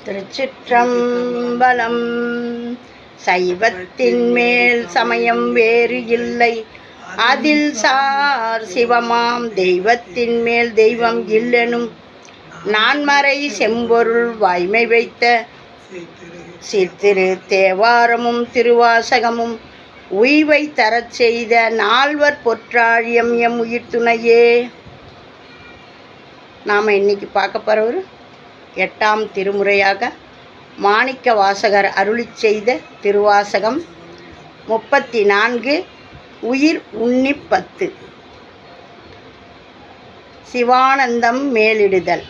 திருச்சிற்றம்பலம். சைவத்தின் மேல் சமயம் வேறு இல்லை, அதில் சார் சிவமாம் தெய்வத்தின் மேல் தெய்வம் இல்லெனும் நான்மறை செம்பொருள் வாய்மை வைத்த சீர்திரு தேவாரமும் திருவாசகமும் உய்வை தரச் செய்த நால்வர் பொற்றாழியம் எம் உயிர் துணையே. நாம் இன்னைக்கு பார்க்க போகிறவர் 8ஆம் திருமுறையாக மாணிக்க வாசகர் அருளி செய்த திருவாசகம் 34 உயிர் உன்னி 10 சிவானந்தம் மேலிடுதல்.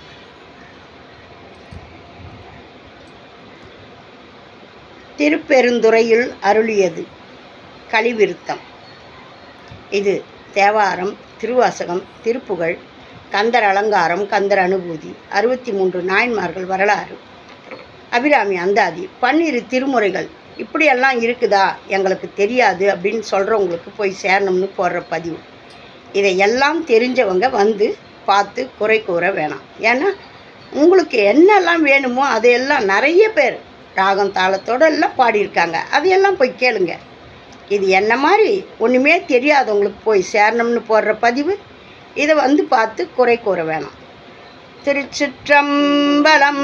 திருப்பெருந்துறையில் அருளியது கலிவிருத்தம். இது தேவாரம், திருவாசகம், திருப்புகழ், கந்தர் அலங்காரம், கந்தர் அனுபூதி, 63 நாயன்மார்கள் வரலாறு, அபிராமி அந்தாதி, 12 திருமுறைகள், இப்படியெல்லாம் இருக்குதா எங்களுக்கு தெரியாது அப்படின்னு சொல்கிறவங்களுக்கு போய் சேரணும்னு போடுற பதிவு. இதையெல்லாம் தெரிஞ்சவங்க வந்து பார்த்து குறை கூற வேணாம். ஏன்னா உங்களுக்கு என்னெல்லாம் வேணுமோ அதையெல்லாம் நிறைய பேர் ராகம் தாளத்தோடு எல்லாம் பாடியிருக்காங்க. அதையெல்லாம் போய் கேளுங்க. இது என்ன மாதிரி ஒன்றுமே தெரியாதவங்களுக்கு போய் சேரணும்னு போடுற பதிவு. இதை வந்து பார்த்து குறை கூற வேணாம். திருச்சிற்றம்பலம்.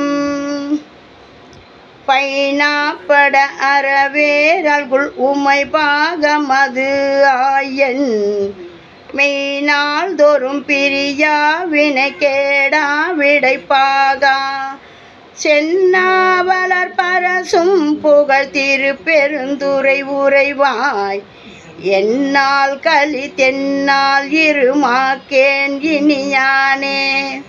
பைனாப்பட அறவேரல்குள் உமை பாகமது ஆயன் மெய்நாள் தோறும் பிரியா வினை கேடா விடைப்பாகா சென்னாவலர் பரசும் புகழ் திருப்பெருந்துறை உறைவாய் என்னால் களி தென்னால் இருமாக்கேன் இனியானே.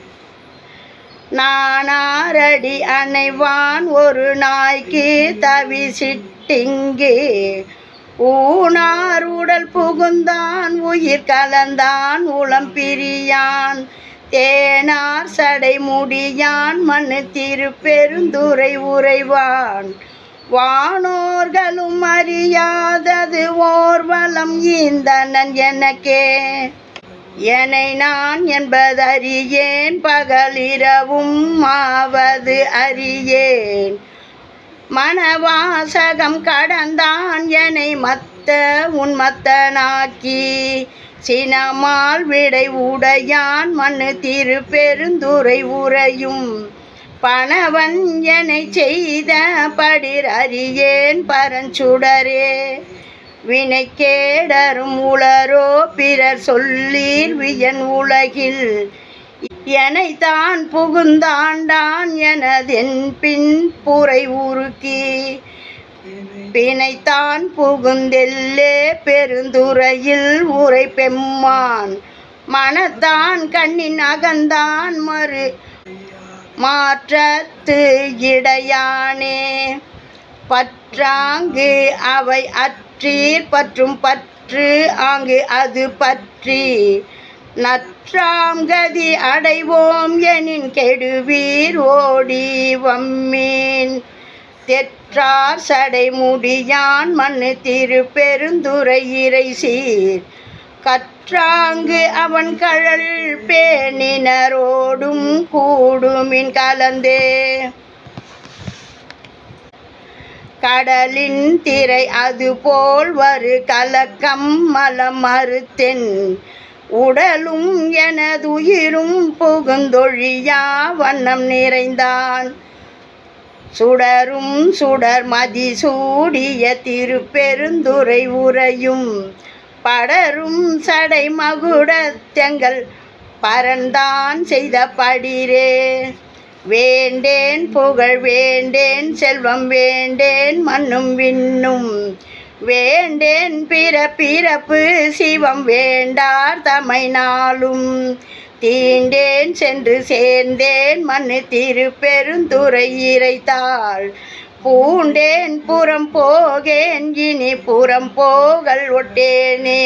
நானாரடி அணைவான் ஒரு நாய்க்கு தவிசிட்டிங்கே ஊனார் உடல் புகுந்தான் உயிர் கலந்தான் உளம் பிரியான் தேனார் சடை முடியான் மண்ணு திருப்பெருந்துறை உறைவான் வானோர்களும் அறியாதது ஓர்வலம் ஈந்தனன் எனக்கே. என்னை நான் என்பதறியேன் பகலிரவும் ஆவது அறியேன் மனவாசகம் கடந்தான் என்னை மத்த உன்மத்தனாக்கி சினமால் விடை உடையான் மண்ணு திருப்பெருந்துறை உறையும் பணவன் என்னை செய்த படிர் அறியேன் பரஞ்சுடரே. வினை கேடரும் உளரோ பிறர் சொல்லீர் வியன் உலகில் எனைத்தான் புகுந்தாண்டான் எனதென் பின் புரை உருக்கி பிணைத்தான் புகுந்தெல்லே பெருந்துறையில் உரை பெம்மான் மனத்தான் கண்ணின் அகந்தான் மறு மாற்றத்து இடையானே. பற்றாங்கு அவை அற்றீர் பற்றும் பற்று ஆங்கு அது பற்றி நற்றாம் கதி அடைவோம் எனின் கெடுவீர் ஓடி வம்மீன் தெற்றார் சடை முடியான் மண்ணு திருப்பெருந்துறை இறை சீர் கற்றாங்கு அவன் கழல் பேணினரோடும் கூடுமின் கலந்தே. கடலின் திரை அதுபோல் வரு கலக்கம் மலம் மறுத்தென் உடலும் எனதுயிரும் புகுந்தொழியா வண்ணம் நிறைந்தான் சுடரும் சுடர் மதி சூடிய திருப்பெருந்துறை உறையும் படரும் சடை மகுடத்தெங்கள் பரந்தான் செய்த படிரே. வேண்டேன் புகழ் வேண்டேன் செல்வம் வேண்டேன் மண்ணும் விண்ணும் வேண்டேன் பிறப்பு சிவம் வேண்டார் தமை நாளும் தீண்டேன் சென்று சேர்ந்தேன் மண்ணு திருப்பெருந்துறை இறைத்தாள் பூண்டேன் புறம் போகேன் இனி புறம் போகல் ஒட்டேனே.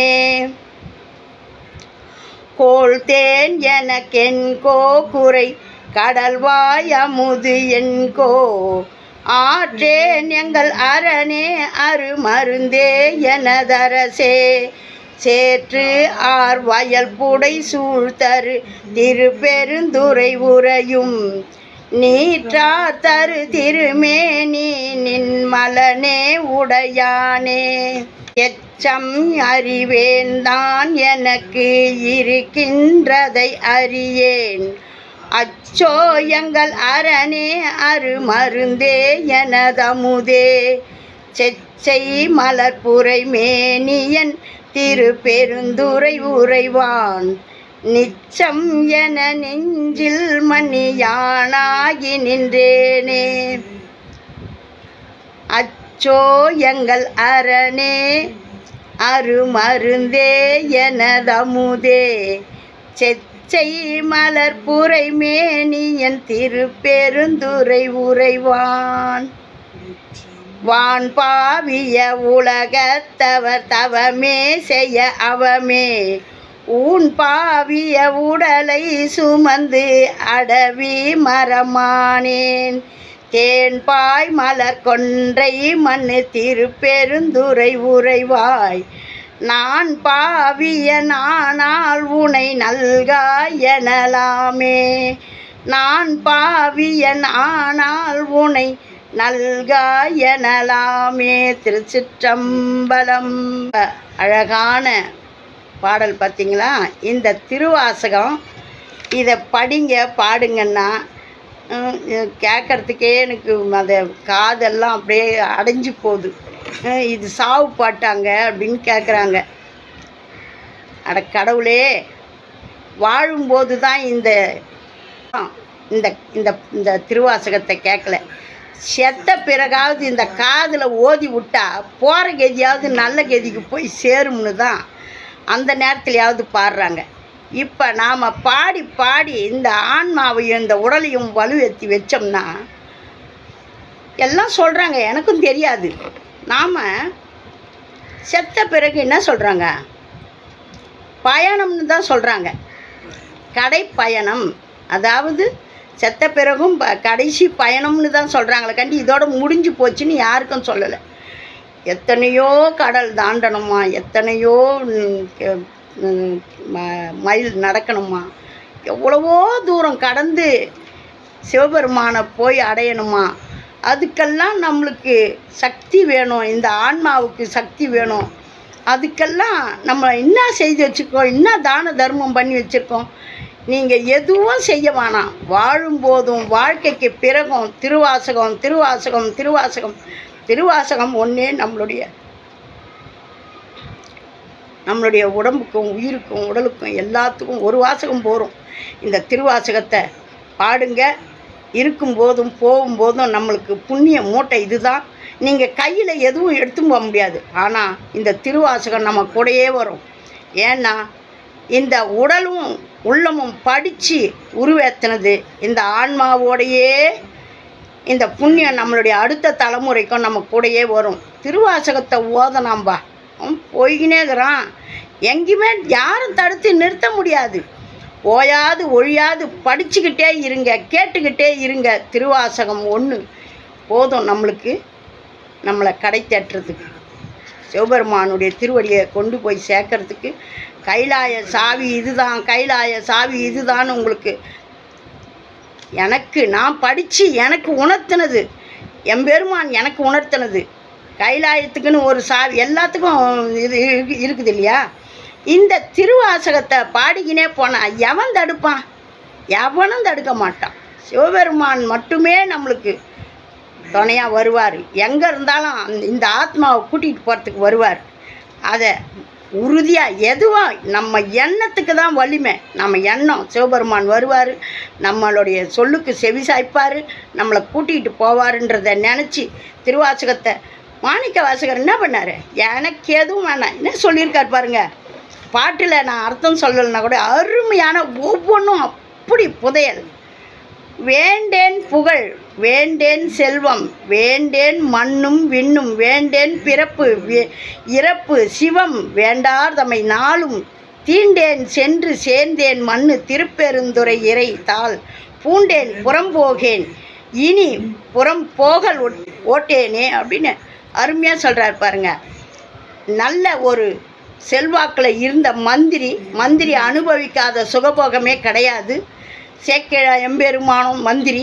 கோள்தேன் எனக்கென்கோ குறை கடல்வாய் அமுது என்கோ ஆற்றேன் எங்கள் அரணே அருமருந்தே எனதரசே சேற்று ஆர் வயல் புடை சூழ்தரு திருப்பெருந்துறை உறையும் நீற்றார் தரு திருமேனி நின்மலனே உடையானே. எச்சம் அறிவேன்தான் எனக்கு இருக்கின்றதை அறியேன். அச்சோ எங்கள் அரணே அருமருந்தே எனதமுதே. செச்சை மலர்புரை மேனியன் திருப்பெருந்துறை உறைவான். நிச்சம் என நெஞ்சில் மணியானாகி நின்றேனே. அச்சோ எங்கள் அரணே அருமருந்தே எனதமுதே. செச்சை மலர்புரை மேனியன் திருப்பெருந்துறை உறைவான். வான் பாவிய உலகத்தவர் தவமே செய்ய அவமே. ஊன் பாவிய உடலை சுமந்து அடவி மரமானேன். தேன்பாய் மலர் கொன்றை மண்ணு திருப்பெருந்துறை உறைவாய். நான் பாவிய நானால் உனை நல்காய் எனலாமே. நான் பாவிய நானால் உனை நல்காய் எனலாமே. திருச்சிற்றம்பலம். அழகான பாடல் பார்த்தீங்களா? இந்த திருவாசகம் இதை படிங்க பாடுங்கன்னா கேட்குறதுக்கே எனக்கு அந்த காதெல்லாம் அப்படியே அடைஞ்சு போகுது. இது சாவு பாட்டாங்க அப்படின்னு கேட்குறாங்க. அட கடவுளே, வாழும்போது தான் இந்த இந்த இந்த திருவாசகத்தை கேட்கல, செத்த பிறகாவது இந்த காதில் ஓதி விட்டா போகிற கதியாவது நல்ல கதிக்கு போய் சேரும்னு தான் அந்த நேரத்துலையாவது பாடுறாங்க. இப்போ நாம் பாடி பாடி இந்த ஆன்மாவையும் இந்த உடலையும் வலுவேற்றி வச்சோம்னா எல்லாம் சொல்கிறாங்க, எனக்கும் தெரியாது. நாம் செத்த பிறகு என்ன சொல்கிறாங்க? பயணம்னு தான் சொல்கிறாங்க. கடை பயணம், அதாவது செத்த பிறகும் கடைசி பயணம்னு தான் சொல்கிறாங்களே கண்டி இதோட முடிஞ்சு போச்சுன்னு யாருக்கும் சொல்லலை. எத்தனையோ கடல் தாண்டணுமா, எத்தனையோ மைல் நடக்கணுமா, எவ்வளவோ தூரம் கடந்து சிவபெருமானை போய் அடையணுமா. அதுக்கெல்லாம் நம்மளுக்கு சக்தி வேணும், இந்த ஆன்மாவுக்கு சக்தி வேணும். அதுக்கெல்லாம் நம்ம என்ன செய்து வச்சுருக்கோம், என்ன தான தர்மம் பண்ணி வச்சுருக்கோம். நீங்கள் எதுவும் செய்ய வேணாம். வாழும்போதும் வாழ்க்கைக்கு பிறகும் திருவாசகம் திருவாசகம் திருவாசகம் திருவாசகம் ஒன்றே நம்மளுடைய உடம்புக்கும் உயிருக்கும் உடலுக்கும் எல்லாத்துக்கும் ஒரு வாசகம் போகிறோம். இந்த திருவாசகத்தை பாடுங்க. இருக்கும்போதும் போகும்போதும் நம்மளுக்கு புண்ணிய மூட்டை இதுதான். நீங்கள் கையில் எதுவும் எடுத்து போக முடியாது. ஆனால் இந்த திருவாசகம் நம்ம கூடயே வரும். ஏன்னா இந்த உடலும் உள்ளமும் படித்து உருவேற்றினது இந்த ஆன்மாவோடையே. இந்த புண்ணியம் நம்மளுடைய அடுத்த தலைமுறைக்கும் நம்ம கூடயே வரும். திருவாசகத்தை ஓதனாம்பா, போய்கினே இருக்கிறான். எங்கேயுமே யாரும் தடுத்து நிறுத்த முடியாது. ஓயாது ஒழியாது படிச்சுக்கிட்டே இருங்க, கேட்டுக்கிட்டே இருங்க. திருவாசகம் ஒன்று போதும் நம்மளுக்கு, நம்மளை கடை தேட்டுறதுக்கு, சிவபெருமானுடைய திருவடியை கொண்டு போய் சேர்க்கறதுக்கு. கைலாய சாவி இதுதான், கைலாய சாவி இதுதான். உங்களுக்கு எனக்கு நான் படித்து எனக்கு உணர்த்தினது, எம்பெருமான் எனக்கு உணர்த்தினது. கைலாயத்துக்குன்னு ஒரு சாவி எல்லாத்துக்கும் இது இருக்குது இல்லையா? இந்த திருவாசகத்தை பாடிக்கினே போனால் எவன் தடுப்பான்? எவனும் தடுக்க மாட்டான். சிவபெருமான் மட்டுமே நம்மளுக்கு துணையாக வருவார். எங்கே இருந்தாலும் இந்த ஆத்மாவை கூட்டிகிட்டு போகிறதுக்கு வருவார். அதை உறுதியாக எதுவும் நம்ம எண்ணத்துக்கு தான் வலிமை. நம்ம எண்ணம் சிவபெருமான் வருவார், நம்மளுடைய சொல்லுக்கு செவி சாய்ப்பார், நம்மளை கூட்டிகிட்டு போவாருன்றதை நினச்சி திருவாசகத்தை மாணிக்க வாசகர் என்ன பண்ணார்? எனக்கு எதுவும் வேணாம் என்ன சொல்லியிருக்கார் பாருங்கள். பாட்டில் நான் அர்த்தம் சொல்லலைன்னா கூட அருமையான ஒவ்வொன்றும் அப்படி புதையல். வேண்டேன் புகழ், வேண்டேன் செல்வம், வேண்டேன் மண்ணும் விண்ணும், வேண்டேன் பிறப்பு இறப்பு சிவம், வேண்டார் தம்மை நாளும் தீண்டேன் சென்று சேர்ந்தேன் மண்ணு திருப்பெருந்துறை இறை தாள் பூண்டேன் புறம்போகேன் இனி புறம் போகல் ஓட்டேனே அப்படின்னு அருமையாக சொல்கிறார் பாருங்க. நல்ல ஒரு செல்வாக்கில் இருந்த மந்திரி அனுபவிக்காத சுகபோகமே கிடையாது. சேக்கிழ எம்பெருமானும் மந்திரி,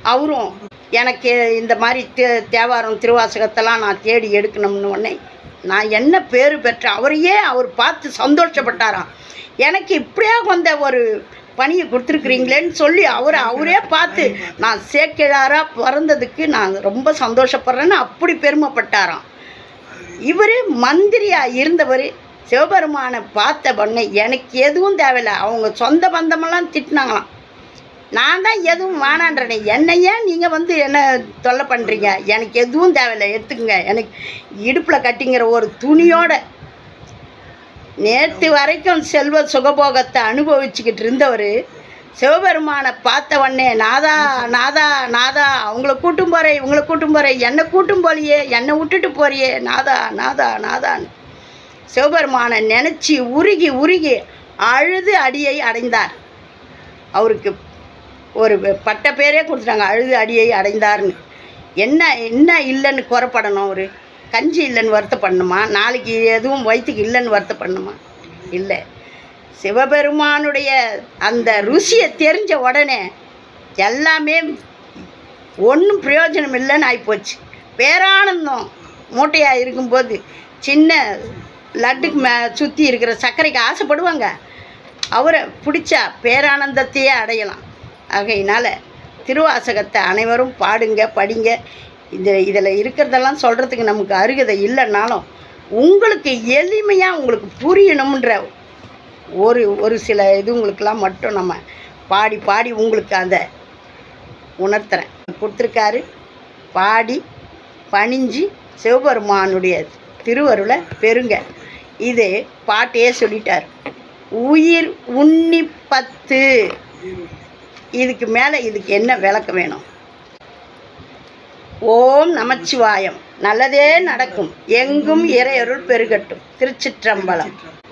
அவரும் எனக்கு இந்த மாதிரி தேவாரம் திருவாசகத்தெல்லாம் நான் தேடி எடுக்கணும்னு உடனே நான் என்ன பேர் பெற்றேன், அவரையே அவர் பார்த்து சந்தோஷப்பட்டாராம். எனக்கு இப்படியே வந்த ஒரு பணியை கொடுத்துருக்குறீங்களேன்னு சொல்லி அவரே பார்த்து நான் சேக்கிழாராக பிறந்ததுக்கு நான் ரொம்ப சந்தோஷப்படுறேன்னு அப்படி பெருமைப்பட்டாராம். இவர் மந்திரியாக இருந்தவர் சிவபெருமானை பார்த்த உடனே எனக்கு எதுவும் தேவையில்லை. அவங்க சொந்த பந்தமெல்லாம் திட்டினாங்களாம். நான் தான் எதுவும் வேணான்றேனே, என்னையே நீங்கள் என்ன தொல்லை பண்ணுறீங்க, எனக்கு எதுவும் தேவையில்லை, எடுத்துக்கங்க, எனக்கு இடுப்பில் கட்டிங்கிற ஒரு துணியோட நேற்று வரைக்கும் செல்வ சுகபோகத்தை அனுபவிச்சுக்கிட்டு இருந்தவர் சிவபெருமானை பார்த்த உடனே நாதா நாதா நாதா அவங்கள கூட்டும் போகிறேன், இவங்களை கூட்டும் போகிறேன், என்னை கூட்டும் போலியே, என்னை விட்டுட்டு போறியே, நாதா நாதா நாதான்னு சிவபெருமானை நினச்சி உருகி உருகி அழுது அடியை அடைந்தார். அவருக்கு ஒரு பட்ட பேரே கொடுத்துட்டாங்க, அழுது அடியை அடைந்தார்னு. என்ன இல்லைன்னு குறைப்படணும், அவர் கஞ்சி இல்லைன்னு வருத்தப்படணுமா, நாளைக்கு எதுவும் வயிற்றுக்கு இல்லைன்னு வருத்தப்படணுமா? இல்லை, சிவபெருமானுடைய அந்த ருசியை தெரிஞ்ச உடனே எல்லாமே ஒன்றும் பிரயோஜனம் இல்லைன்னு ஆகிப்போச்சு. பேரானந்தம் மூட்டையாக இருக்கும்போது சின்ன லட்டுக்கு சுற்றி இருக்கிற சர்க்கரைக்கு ஆசைப்படுவாங்க. அவரை பிடிச்சா பேரானந்தத்தையே அடையலாம். ஆகையினால் திருவாசகத்தை அனைவரும் பாடுங்க, படிங்க. இதில் இருக்கிறதெல்லாம் சொல்கிறதுக்கு நமக்கு அருகதை இல்லைன்னாலும் உங்களுக்கு எளிமையாக உங்களுக்கு புரியணுன்ற ஒரு சில உங்களுக்கெல்லாம் மட்டும் நம்ம பாடி பாடி உங்களுக்கு அதை உணர்த்துறேன் கொடுத்துருக்காரு. பாடி பணிஞ்சு சிவபெருமானுடைய திருவருளை பெறுங்க. இது பாட்டையே சொல்லிட்டார். உயிர் உண்ணி 10. இதுக்கு மேலே இதுக்கு என்ன விளக்கம் வேணும்? ஓம் நமச்சிவாயம். நல்லதே நடக்கும். எங்கும் இறையருள் பெருகட்டும். திருச்சிற்றம்பலம்.